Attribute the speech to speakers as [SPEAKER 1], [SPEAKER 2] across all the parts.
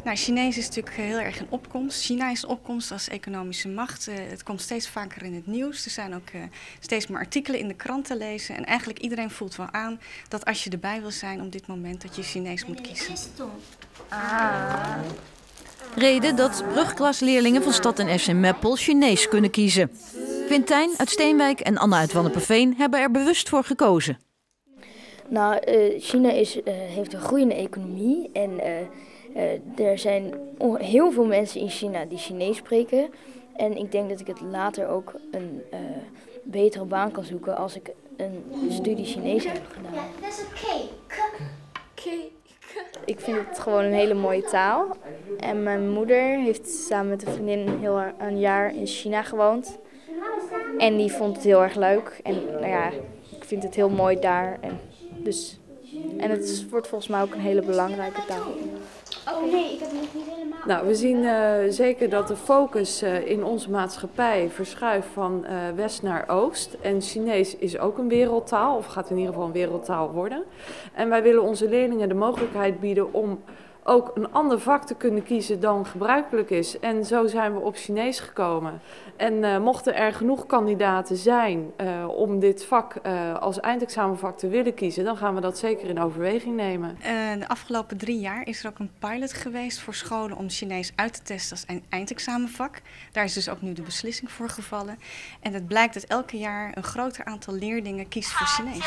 [SPEAKER 1] Nou, Chinees is natuurlijk heel erg in opkomst. China is in opkomst als economische macht. Het komt steeds vaker in het nieuws. Er zijn ook steeds meer artikelen in de krant te lezen. En eigenlijk iedereen voelt wel aan dat als je erbij wil zijn op dit moment, dat je Chinees moet kiezen.
[SPEAKER 2] Reden dat brugklasleerlingen van Stad en FC Meppel Chinees kunnen kiezen. Quintijn uit Steenwijk en Anna uit Wanneperveen hebben er bewust voor gekozen.
[SPEAKER 3] Nou, China heeft een groeiende economie en er zijn heel veel mensen in China die Chinees spreken. En ik denk dat ik het later ook een betere baan kan zoeken als ik een studie Chinees heb gedaan.
[SPEAKER 4] Dat is een cake.
[SPEAKER 3] Ik vind het gewoon een hele mooie taal. En mijn moeder heeft samen met een vriendin een jaar in China gewoond. En die vond het heel erg leuk. En nou ja, ik vind het heel mooi daar. En het wordt volgens mij ook een hele belangrijke taal.
[SPEAKER 4] Oh nee, ik heb het niet helemaal.
[SPEAKER 5] Nou, we zien zeker dat de focus in onze maatschappij verschuift van west naar oost. En Chinees is ook een wereldtaal, of gaat in ieder geval een wereldtaal worden. En wij willen onze leerlingen de mogelijkheid bieden om ook een ander vak te kunnen kiezen dan gebruikelijk is. En zo zijn we op Chinees gekomen. En mochten er genoeg kandidaten zijn om dit vak als eindexamenvak te willen kiezen, dan gaan we dat zeker in overweging nemen.
[SPEAKER 1] De afgelopen 3 jaar is er ook een pilot geweest voor scholen om Chinees uit te testen als eindexamenvak. Daar is dus ook nu de beslissing voor gevallen. En het blijkt dat elke jaar een groter aantal leerlingen kiest voor Chinees.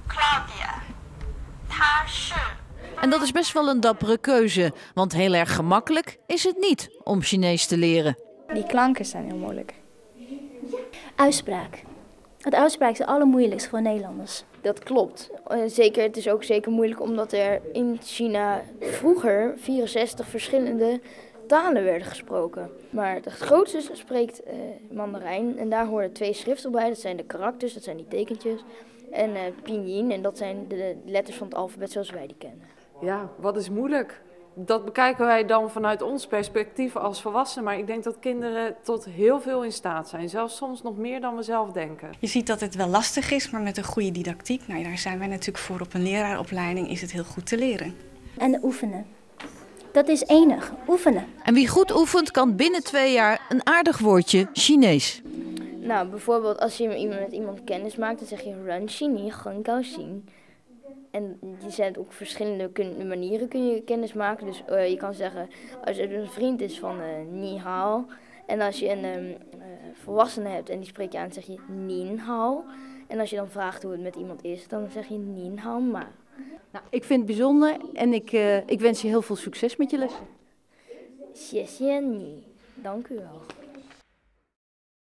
[SPEAKER 2] En dat is best wel een dappere keuze, want heel erg gemakkelijk is het niet om Chinees te leren.
[SPEAKER 3] Die klanken zijn heel moeilijk.
[SPEAKER 6] Uitspraak. De uitspraak is het allermoeilijkst voor Nederlanders.
[SPEAKER 3] Dat klopt. Zeker, het is ook zeker moeilijk omdat er in China vroeger 64 verschillende talen werden gesproken. Maar het grootste spreekt Mandarijn en daar horen 2 schriften bij. Dat zijn de karakters, dat zijn die tekentjes. En pinyin, en dat zijn de letters van het alfabet zoals wij die kennen.
[SPEAKER 5] Ja, wat is moeilijk? Dat bekijken wij dan vanuit ons perspectief als volwassenen. Maar ik denk dat kinderen tot heel veel in staat zijn. Zelfs soms nog meer dan we zelf denken.
[SPEAKER 1] Je ziet dat het wel lastig is, maar met een goede didactiek, nou, daar zijn wij natuurlijk voor op een leraaropleiding, is het heel goed te leren.
[SPEAKER 6] En oefenen. Dat is enig, oefenen.
[SPEAKER 2] En wie goed oefent kan binnen 2 jaar een aardig woordje Chinees.
[SPEAKER 3] Nou, bijvoorbeeld als je met iemand kennis maakt, dan zeg je Ren Xini, Gen Gao Xin. En die zijn ook verschillende manieren kun je kennis maken. Dus je kan zeggen, als je een vriend is van Ni Hao. En als je een volwassene hebt en die spreekt je aan, dan zeg je Nin Hao. En als je dan vraagt hoe het met iemand is, dan zeg je Nin Hao Ma.
[SPEAKER 7] Nou, ik vind het bijzonder en ik wens je heel veel succes met je les.
[SPEAKER 3] Xie xie ni. Dank u wel.